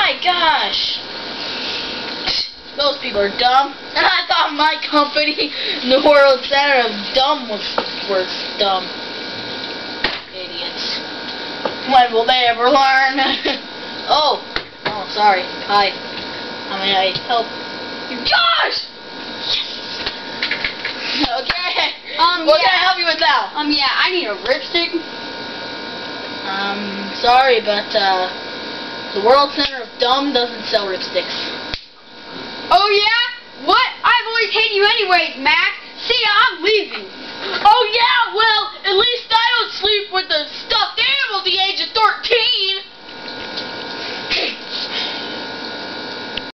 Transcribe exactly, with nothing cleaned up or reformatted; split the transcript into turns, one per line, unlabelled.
my gosh! Those people are dumb. And I thought my company, the World Center of Dumb, was, was dumb. Idiots. When will they ever learn? oh. Oh, sorry. Hi. How may I help you? Josh! Yes! Okay.
Um,
what
yeah.
can I help you with now?
Um, yeah, I need a ripstick.
Um, sorry, but, uh, the World Center of Dumb doesn't sell ripsticks.
Oh, yeah? What? I've always hated you anyways, Mac. See ya, I'm leaving.
Oh, yeah? Well, at least I don't sleep with a stuffed animal at the age of thirteen.